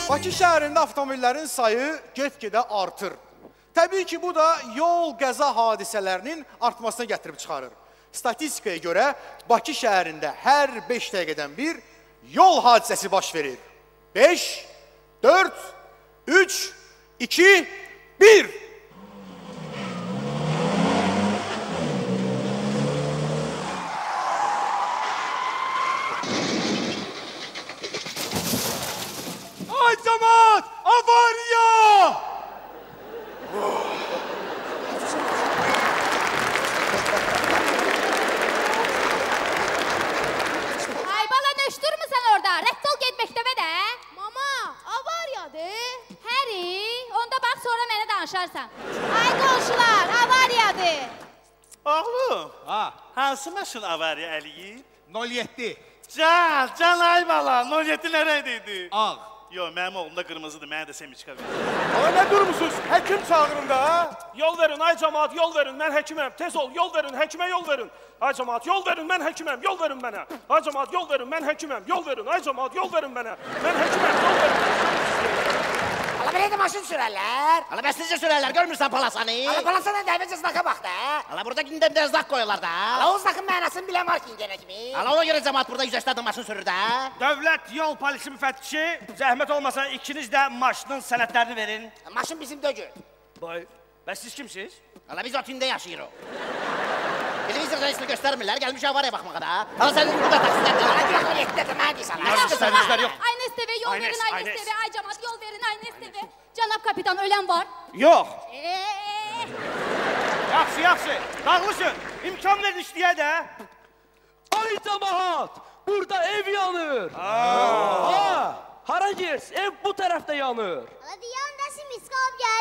Bakı şəhərində avtomobillərin sayı get-gedə artır. Təbii ki, bu da yol qəza hadisələrinin artmasına gətirib çıxarır. Statistikaya görə Bakı şəhərində hər 5 dəqiqədən bir yol hadisəsi baş verir. 5, 4, 3, 2, 1. Ay cəmaət, avariya! Ay bala, nöşdürmüsən orada? Rədd ol, get məktəbə də. Mama, avariyadır. Həri, onda bax, sonra mənə danışarsan. Ay qonşular, avariyadır. Oğlum, hansı maşın avariya eləyib? 07. Can ay bala, 07 nerədeydi? Ağ. Yo, mənim oğlum da qırmızıdır, mənə də semiçka verir. Ama nə durmusunuz? Həkim çağırın da. Yol verin ay cemaat, yol verin, mən həkiməm. Tez ol, yol verin, həkimə yol verin. Ay cemaat, yol verin, mən həkiməm, yol verin mənə. Ay cemaat, yol verin, mən həkiməm, yol verin. Ay cemaat, yol verin mənə. Mən həkiməm, yol verin. Ala belə də maşın sürərlər. Ala bəs necə sürərlər, görmürsən palasanı? Ala palasana dəyməcə znaka bax da. Ala burada gündə bir də znak koyurlar da. Ala o znakın mənasını bilən var ki, ingenə kimi. Ala ona görə cəmaat burada 180 maşın sürür də. Dövlət yol polisi müfəttişi, zəhmət olmasa ikiniz də maşının sənədlərini verin. Maşın bizim dögür. Boy, bəs siz kimsiniz? Ala biz otində yaşayırıq. Televizorda ismi göstərmirlər, gəlmiş avariya baxmağa da. Ala sənin burada taksilər Ala də. dirək o yetdə də mənə deyirsən. Sənizlər yox. Ay Nesteve, yol verin, ay Nesteve. Ay cemaat, yol verin, ay Nesteve. Cənab kapitan, ölən var. Yox. Yaxşı, yaxşı. Dağılışın. İmkan verin işləyə də. Ay cemaat, burada ev yanır. Hara gers, ev bu tərəfdə yanır. Ala diyan da simiskab gəl.